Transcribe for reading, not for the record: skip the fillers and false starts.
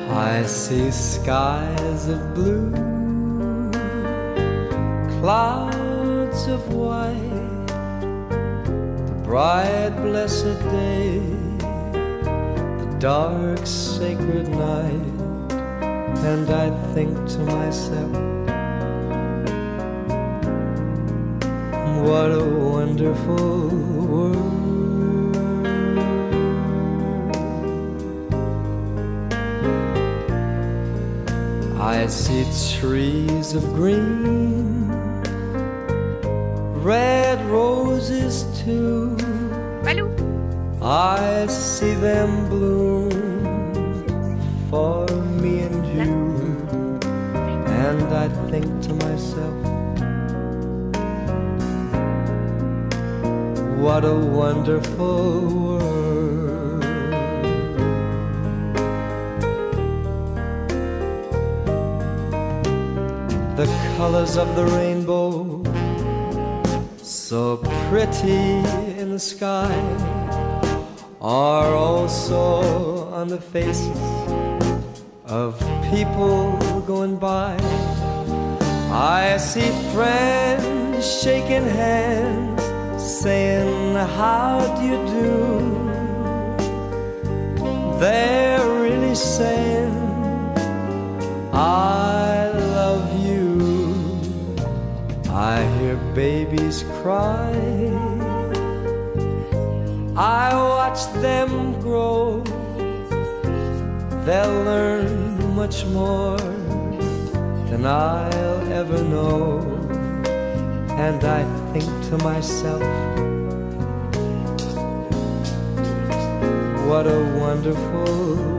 I see skies of blue, clouds of white, the bright blessed day, the dark sacred night, and I think to myself, what a wonderful world. I see trees of green, red roses too. Balou. I see them bloom for me and you, and I think to myself, what a wonderful world. The colors of the rainbow, so pretty in the sky, are also on the faces of people going by. I see friends shaking hands, saying, how do you do? They're really saying, I love you. I hear babies cry, I watch them grow. They'll learn much more than I'll ever know. And I think to myself, what a wonderful